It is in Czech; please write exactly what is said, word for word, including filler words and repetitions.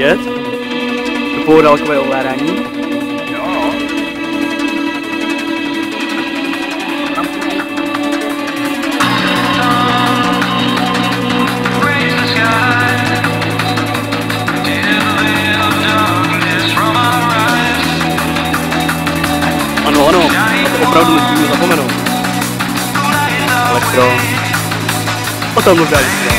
vidět. To půldálkové ovládání. Jo. Ano, ano, a to opravdu musíme zapomenout. Elektro. O tom mluvím.